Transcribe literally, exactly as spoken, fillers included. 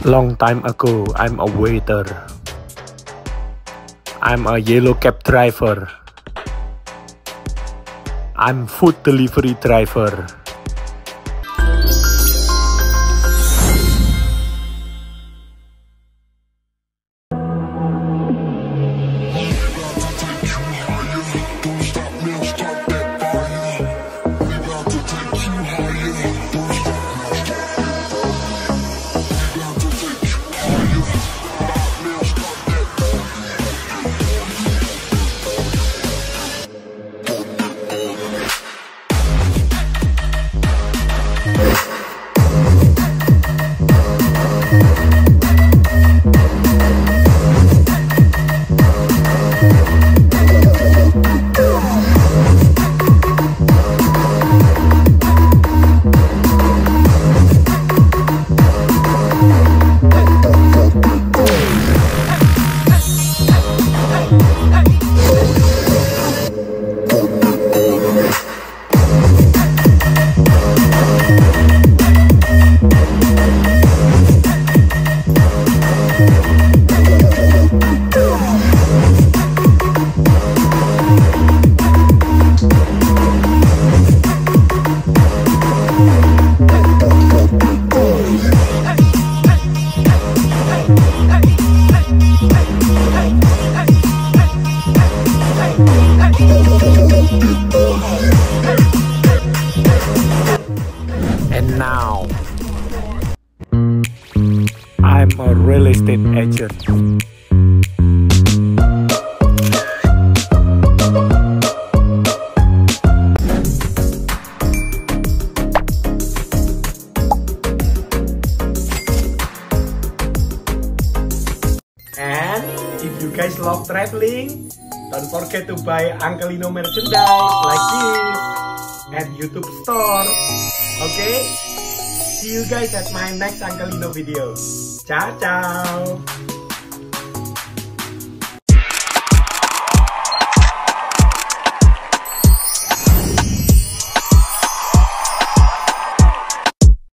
Long time ago, I'm a waiter. I'm a yellow cab driver. I'm food delivery driver. And now, I'm a real estate agent. And if you guys love traveling, don't forget to buy Uncle Lino merchandise like this at YouTube store. Okay? See you guys at my next Uncle Lino video. Ciao, ciao!